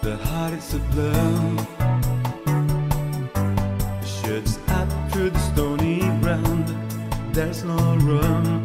The heart is a bloom, shoots up through the stony ground. There's no room